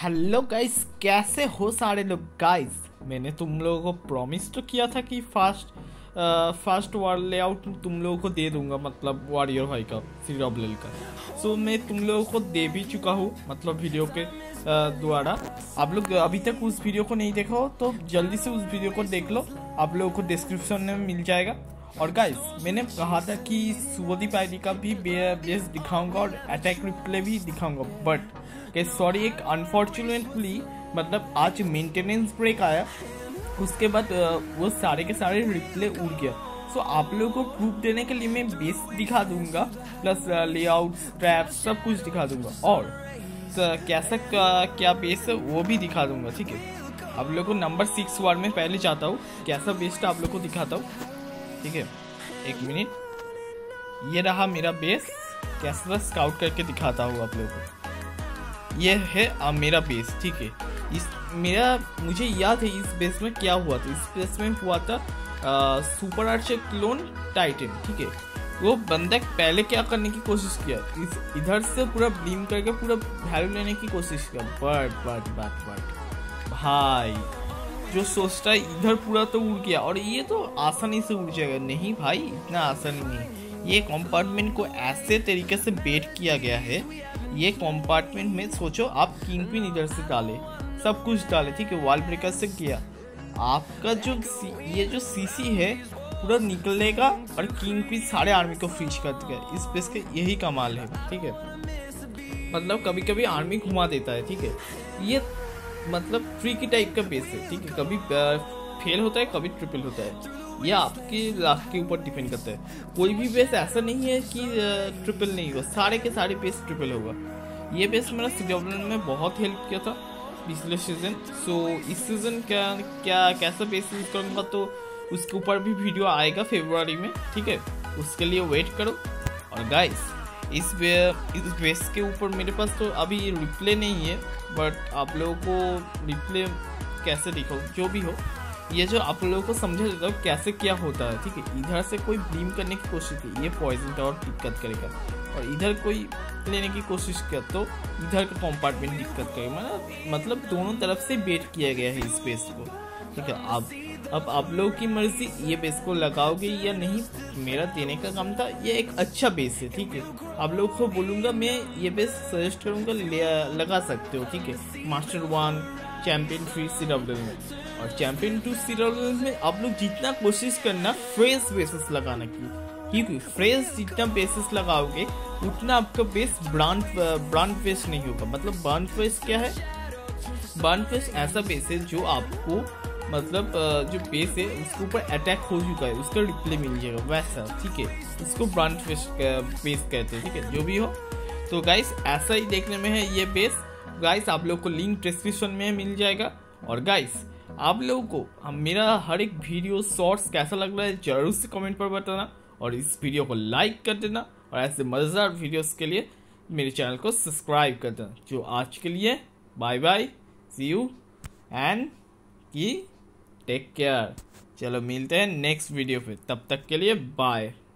Hello guys, कैसे हो सारे लोग। गाइस मैंने तुम लोगों को प्रॉमिस तो किया था कि फास्ट वार लेआउट तुम लोगों को दे दूंगा, मतलब वॉरियर भाई का CWL का। सो मैं तुम लोगों को दे भी चुका हूँ, मतलब वीडियो के द्वारा। आप लोग अभी तक उस वीडियो को नहीं देखा हो तो जल्दी से उस वीडियो को देख लो, आप लोगों को डिस्क्रिप्शन में मिल जाएगा। और गाइस मैंने कहा था कि शुभदीप आईडी का भी बेस दिखाऊंगा और अटैक रिप्ले भी दिखाऊंगा, बट सॉरी एक अनफॉर्चुनेटली मतलब आज मेंटेनेंस ब्रेक आया, उसके बाद वो सारे के सारे रिप्ले उड़ गया। सो आप लोगों को प्रूफ देने के लिए मैं बेस दिखा दूंगा, प्लस लेआउट ट्रैप सब कुछ दिखा दूंगा, और कैसा क्या बेस है वो भी दिखा दूंगा। ठीक है, आप लोगों को नंबर 6 वार में पहले जाता हूँ, कैसा बेस आप लोग को दिखाता हूँ। ठीक है, एक मिनट, ये रहा मेरा बेस, कैसा स्काउट करके दिखाता हूँ आप लोगों को। ये है मेरा बेस। ठीक है, मुझे याद है इस बेस में क्या हुआ था। इस बेस में हुआ था सुपर आर्चर क्लोन टाइटन। ठीक है, वो बंदा पहले क्या करने की कोशिश किया, इधर से पूरा ब्लीम करके पूरा वैल्यू लेने की कोशिश किया, बट भाई जो सोचता है इधर पूरा तो उड़ गया, और ये तो आसानी से उड़ जाएगा। नहीं भाई, इतना आसानी नहीं। ये कंपार्टमेंट को ऐसे तरीके से बेट किया गया है, ये कंपार्टमेंट में सोचो आप किंग पिन इधर से डाले, सब कुछ डाले। ठीक है, वॉल ब्रेकर से किया, आपका जो ये जो सीसी है पूरा निकलेगा और किंग पिन सारे आर्मी को फ्रीज कर देगा। इस बेस के यही कमाल है। ठीक है, मतलब कभी कभी आर्मी घुमा देता है। ठीक है, ये मतलब फ्री की टाइप का बेस है। ठीक है, कभी फेल होता है, कभी ट्रिपल होता है, ये आपके लाख के ऊपर डिपेंड करता है। कोई भी बेस ऐसा नहीं है कि ट्रिपल नहीं होगा, सारे के सारे बेस ट्रिपल होगा। ये बेस मेरा CWL में बहुत हेल्प किया था पिछले सीजन। सो इस सीजन कैसा बेस यूज करूँगा तो उसके ऊपर भी वीडियो आएगा फरवरी में। ठीक है, उसके लिए वेट करो। और गाइस इस बेस के ऊपर मेरे पास तो अभी रिप्ले नहीं है, बट आप लोगों को रिप्ले कैसे दिखाओ जो भी हो, ये जो आप लोगों को समझा देता हूँ कैसे क्या होता है। ठीक है, इधर से कोई ब्लीम करने की कोशिश की, ये पॉइजन टावर दिक्कत करेगा, और इधर कोई लेने की कोशिश किया तो इधर का कंपार्टमेंट दिक्कत करेगा। मतलब दोनों तरफ से बेट किया गया है इस बेस को। ठीक है, अब आप लोगों की मर्जी ये बेस को लगाओगे या नहीं, मेरा देने का काम था। ये एक अच्छा बेस है। ठीक है, आप लोगों को बोलूँगा, मैं ये बेस सजेस्ट करूँगा, लगा सकते हो। ठीक है, मास्टर 1 चैंपियन 3 CWL में, और चैंपियन 2 CWL में आप लोग जितना कोशिश करना फ्रेश बेसिस लगाने की, क्योंकि फ्रेश जितना बेसिस लगाओगे उतना आपका बेस ब्रांड बेस नहीं होगा। मतलब ब्रांड बेस क्या है, ब्रांड बेस ऐसा बेस है जो आपको मतलब जो बेस है उसके ऊपर अटैक हो चुका है, उसका रिप्ले मिल जाएगा वैसा। ठीक है, उसको ब्रांड बेस कहते हैं। ठीक है, जो भी हो, तो गाइस ऐसा ही देखने में है ये बेस। गाइस आप लोग को लिंक डिस्क्रिप्शन में मिल जाएगा। और गाइस आप लोगों को मेरा हर एक वीडियो शॉर्ट्स कैसा लग रहा है जरूर से कमेंट पर बताना, और इस वीडियो को लाइक कर देना, और ऐसे मजेदार वीडियोस के लिए मेरे चैनल को सब्सक्राइब कर देना। जो आज के लिए bye bye, see you and take care. चलो मिलते हैं नेक्स्ट वीडियो पे, तब तक के लिए बाय।